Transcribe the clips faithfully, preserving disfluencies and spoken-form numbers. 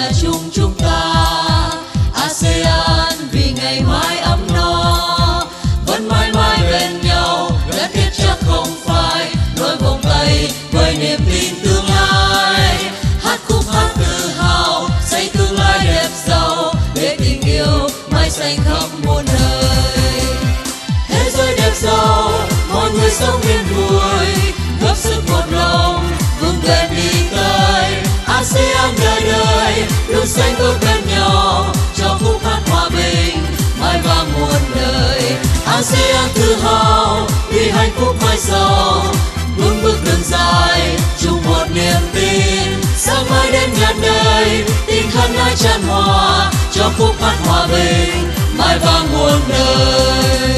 nhà chung chúng ta. ASEAN vì ngày mai ấm no, vẫn mãi mãi bên nhau, gắn kết chắc không phải đôi vòng tay với niềm tin tương lai. Hát khúc hát tự hào, xây tương lai đẹp giàu, để tình yêu mãi xanh khắp muôn nơi. Thế giới đẹp giàu, mọi người sống yên vui, góp sức một lòng vững bền đi tới. ASEAN đời đời luôn xanh tốt bên nhau, cho khúc hát hòa bình mãi vang muôn đời. ASEAN tự hào vì hạnh phúc mãi giàu, vững bước đường dài chung một niềm tin. Sáng mai đến ngàn đời, tình thân ai chan hòa, cho khúc hát hòa bình mãi vang muôn đời.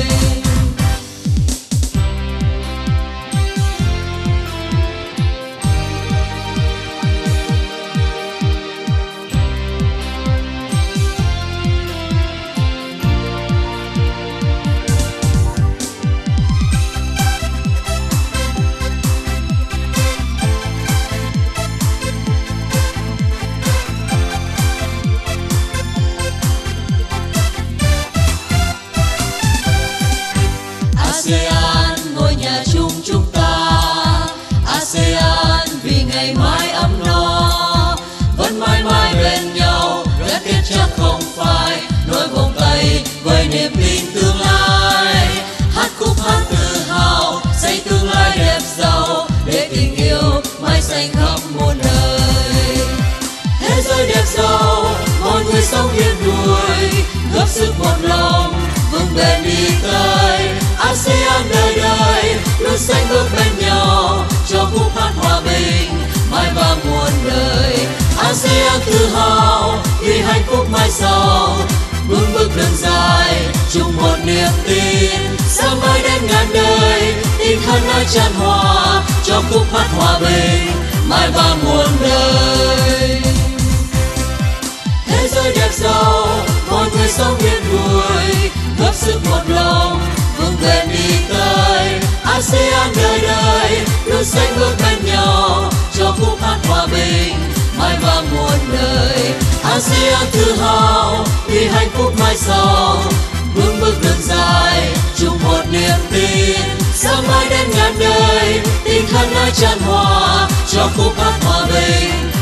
ASEAN ngôi nhà chung chúng ta. ASEAN vì ngày mai ấm no, vẫn mãi mãi bên nhau, gắn kết chắc không phải nối vòng tay với niềm tin tương lai. Hát khúc hát tự hào, xây tương lai đẹp giàu, để tình yêu mãi xanh khắp muôn đời. Thế giới đẹp giàu, mọi người sống yên vui, góp sức một lòng vững bền đi tới. ASEAN đời đời luôn xanh bước bên nhau, cho khúc hát hòa bình mãi vang muôn đời. ASEAN tự hào vì hạnh phúc mãi giàu, vững bước đường dài chung một niềm tin. Sáng mai đến ngàn đời, tình thân ai chan hòa, cho khúc hát hòa bình mãi vang muôn đời. Thế giới đẹp giàu, mọi người sống yên vui, góp sức một lòng vững bền đi tới. ASEAN đời đời luôn xanh bước bên nhau, cho khúc hát hòa bình mãi vang muôn đời. ASEAN tự hào vì hạnh phúc mãi giàu, vững bước đường dài chung một niềm tin. Sáng mai đến ngàn đời, tình thân ai chan hòa, cho khúc hát hòa bình